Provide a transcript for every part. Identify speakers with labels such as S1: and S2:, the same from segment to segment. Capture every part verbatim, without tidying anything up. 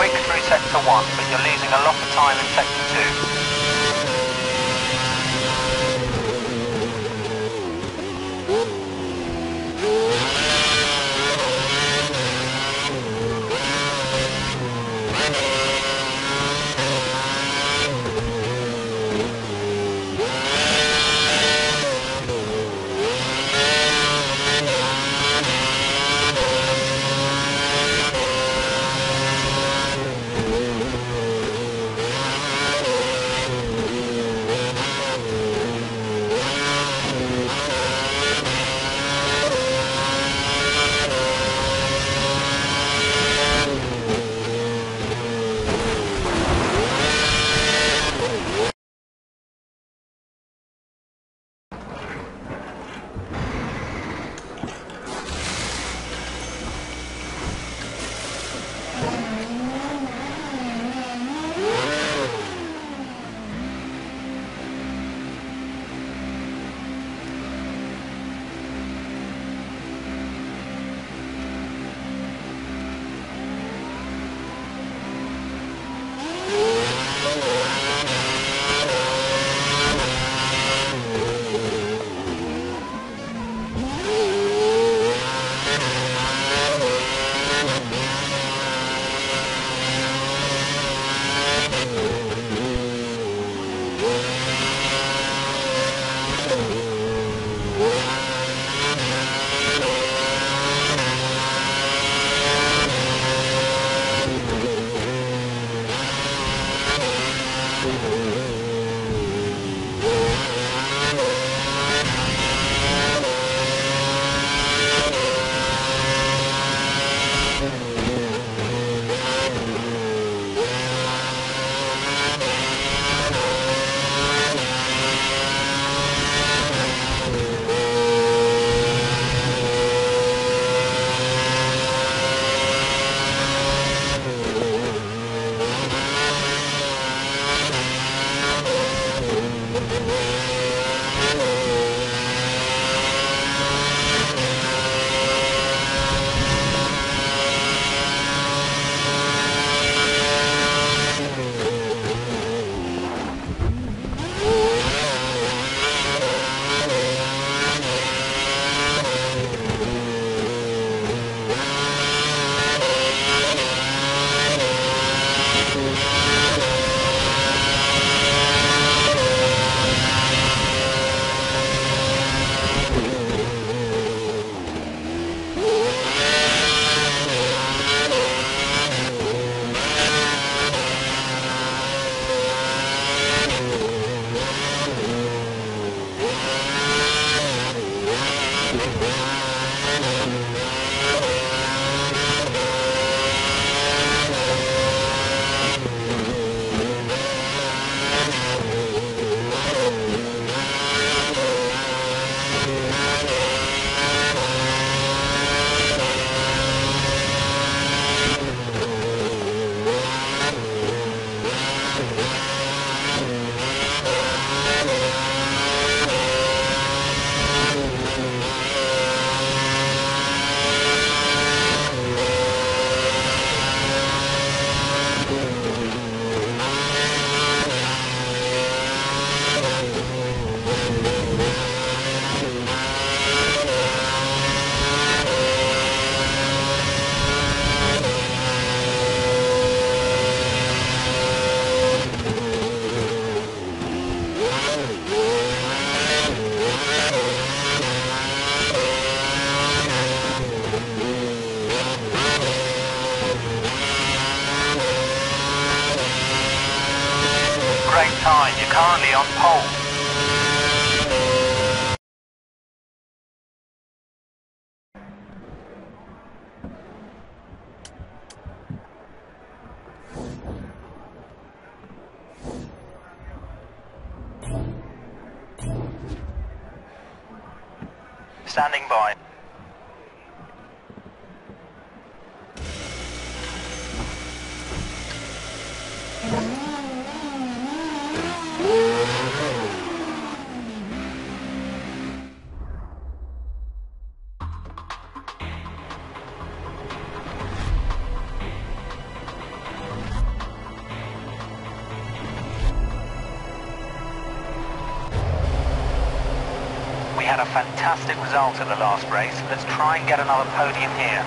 S1: quick through Sector one, but you're losing a lot of time in Sector two. Great time, you're currently on pole. Standing by. had a fantastic result at the last race. Let's try and get another podium here.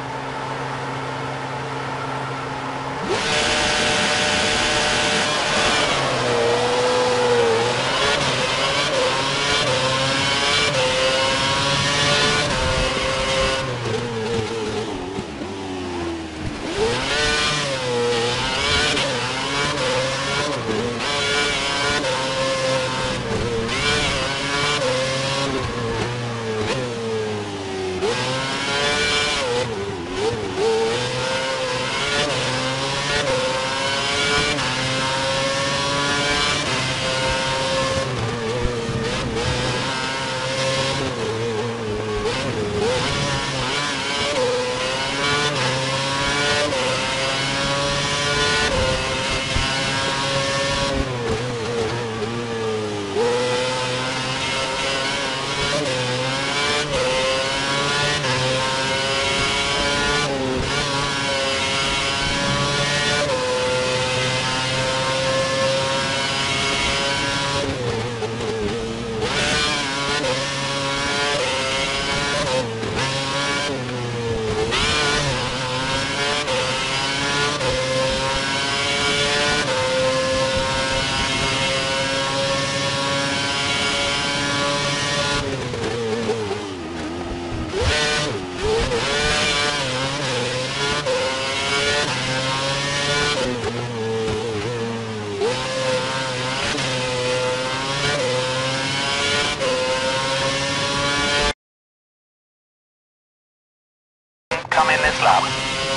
S1: Come in this lap.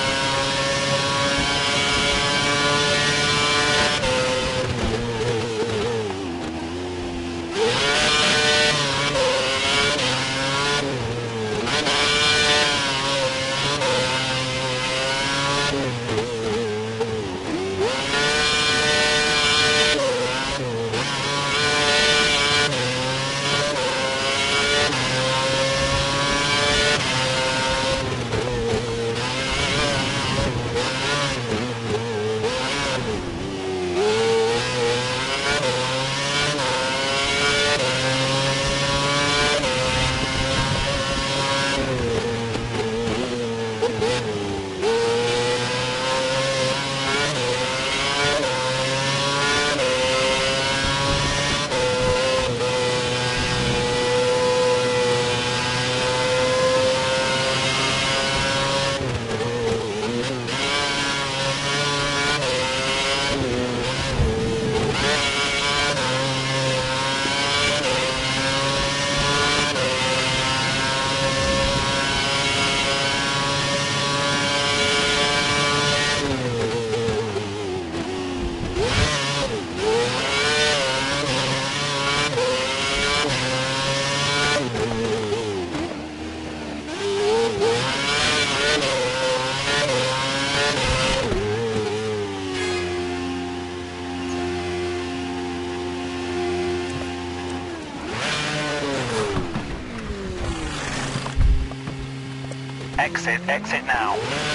S1: Exit, exit now.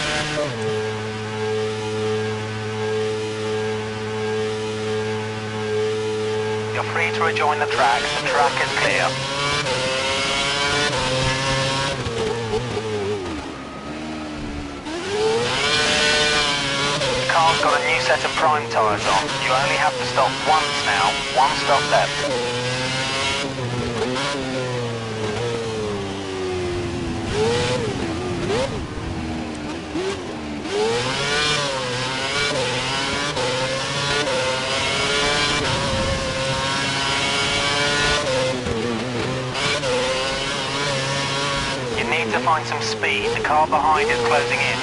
S1: You're free to rejoin the track. The track is clear. The car's got a new set of prime tyres on. You only have to stop once now. One stop left. To find some speed, the car behind is closing in.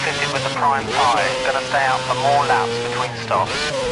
S1: fitted with the prime tyre is going to stay out for more laps between stops.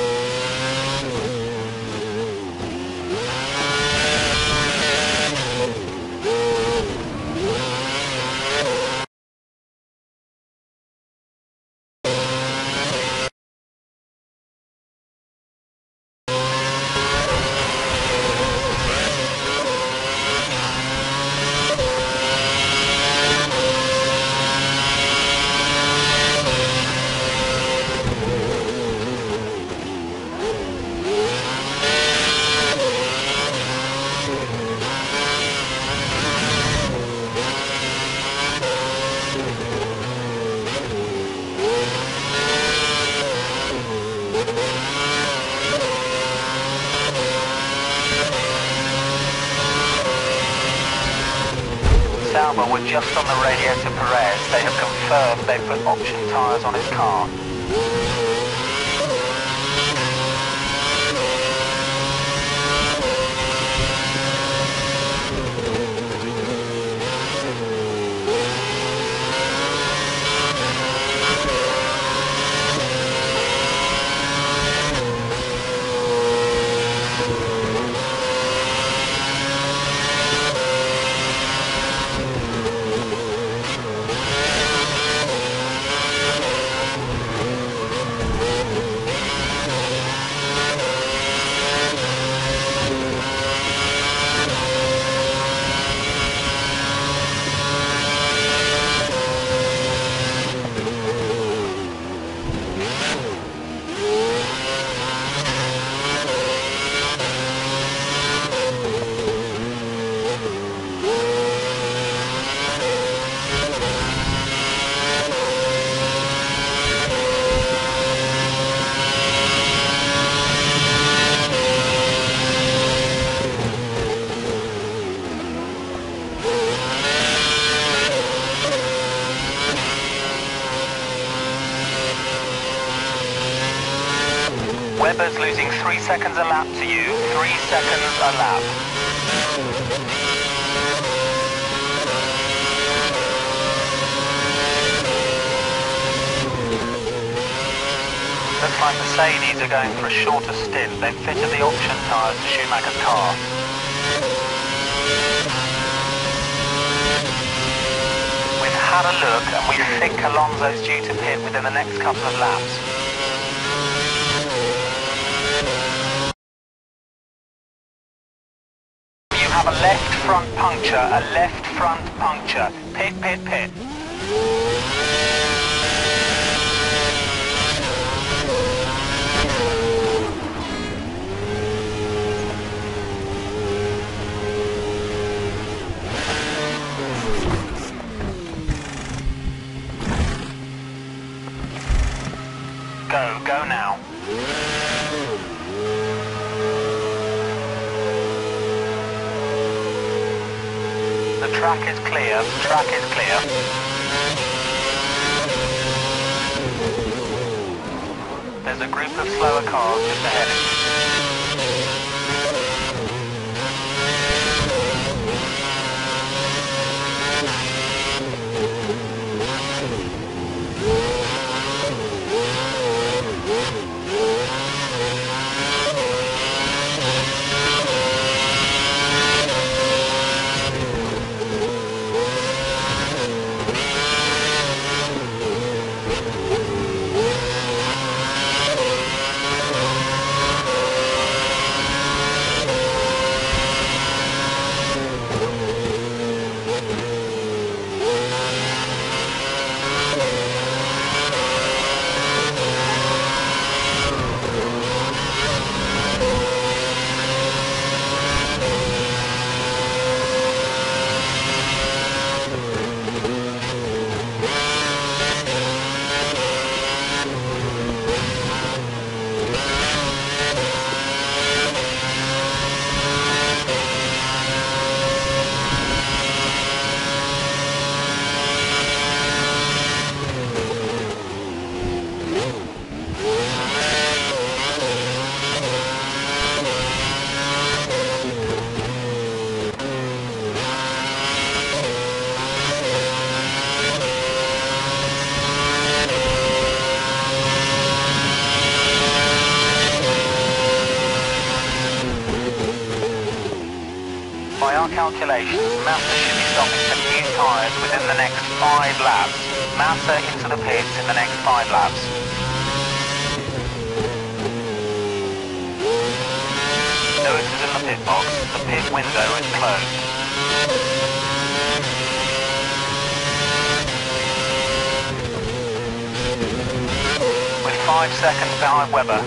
S1: Sauber were just on the radio to Perez. They have confirmed they put option tyres on his car. Webber's losing three seconds a lap to you. Three seconds a lap. Looks like Mercedes are going for a shorter stint. They've fitted the option tyres to Schumacher's car. We've had a look and we think Alonso's due to pit within the next couple of laps. Have a left front puncture, a left front puncture. Pit, pit, pit. Go, go now. The track is clear, the track is clear. There's a group of slower cars just ahead. our calculations, Massa should be stopping for new tyres within the next five laps. Massa into the pits in the next five laps. Lewis is in the pit box. The pit window is closed. With five seconds behind Webber.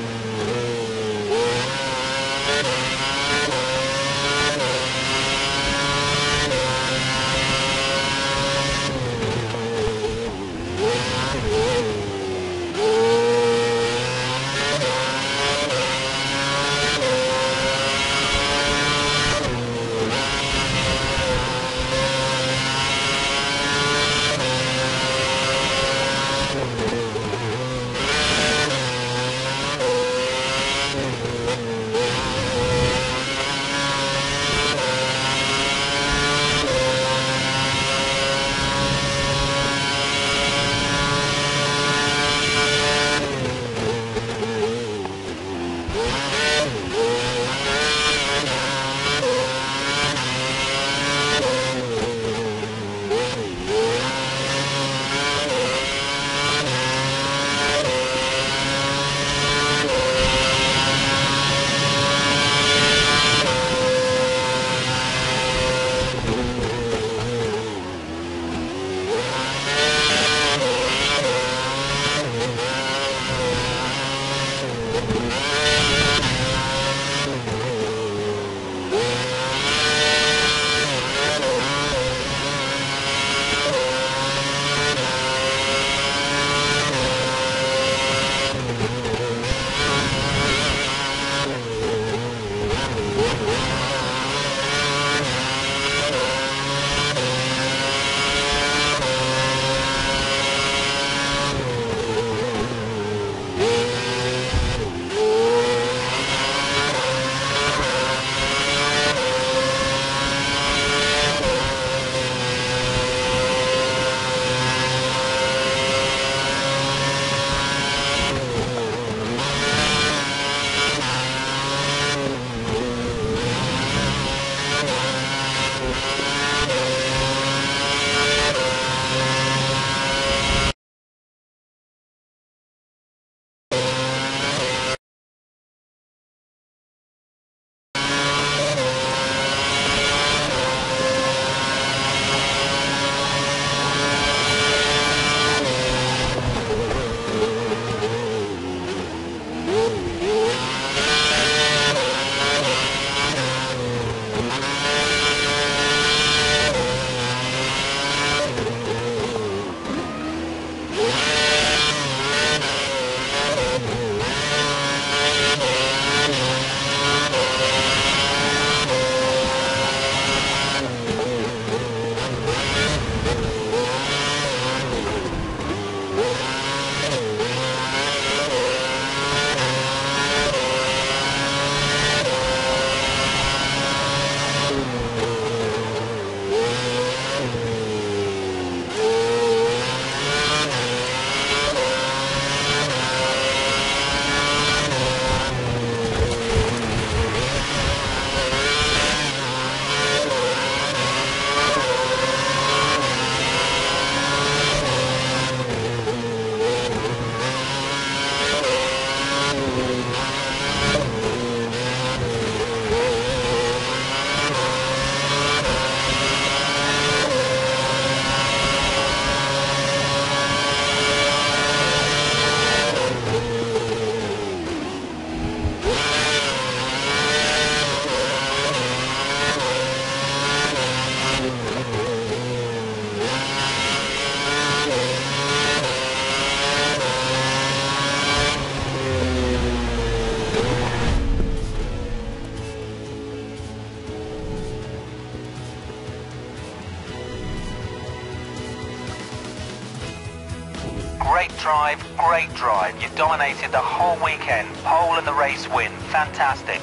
S1: Great drive, great drive. You dominated the whole weekend. Pole and the race win. Fantastic.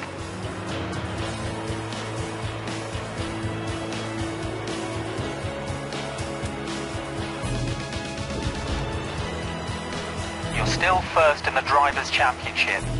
S1: You're still first in the Drivers' Championship.